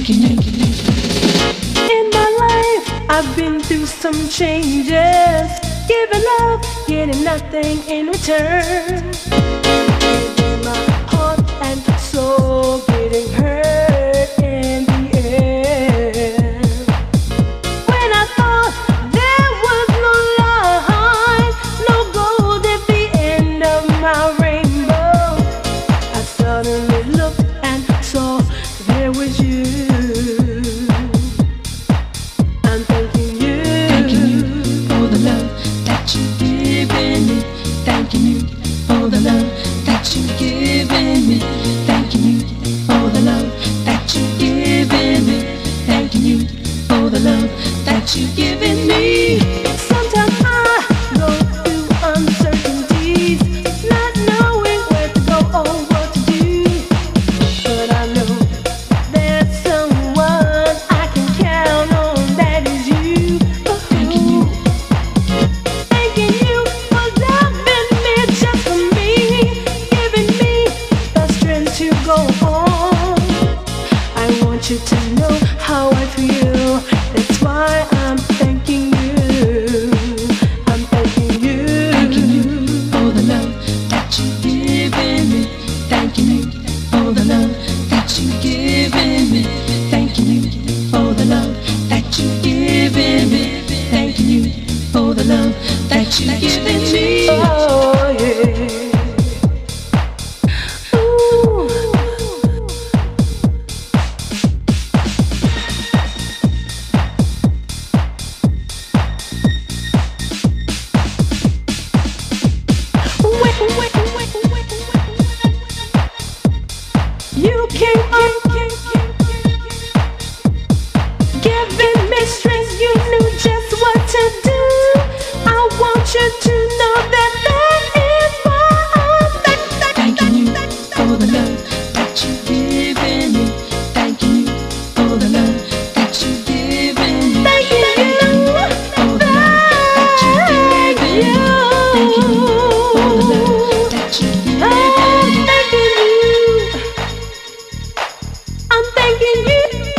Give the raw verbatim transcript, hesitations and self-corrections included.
thanking you. In my life, I've been through some changes. Giving love, getting nothing in return. Giving my heart and soul, getting hurt in the end. When I thought there was no light, no gold at the end of my rainbow, I suddenly looked and saw there was you. I'm thanking you, thanking you for the love that you've given me. Thanking you for the love that you've given me. Thanking you for the love that you've given me. Thanking you for the love that you've given me. Sometimes I go through uncertainties, not knowing where to go or what to do. But I know there's someone I can count on, that is you. Thanking you, Thanking you for loving me just for me, giving me the strength to go on. I want you to know how I feel. That's why I'm thanking you. I'm thanking you. thanking you for the love that you've given me. Thanking you for the love that you've given me. Thanking you for the love that you've given me. Thanking you for the love that you've given me. Oh yeah. Ooh. Wait, wait, wait, wait, wait. You came up, giving me strength. You knew just what to do. I want you to know that that is why I'm thank- Thanking you for the love that you've given me. Thanking you for the love that you've given me. thanking you. For the love that you've given me. Thanking you for the love that you've given I'm me. thanking you. I'm thanking you.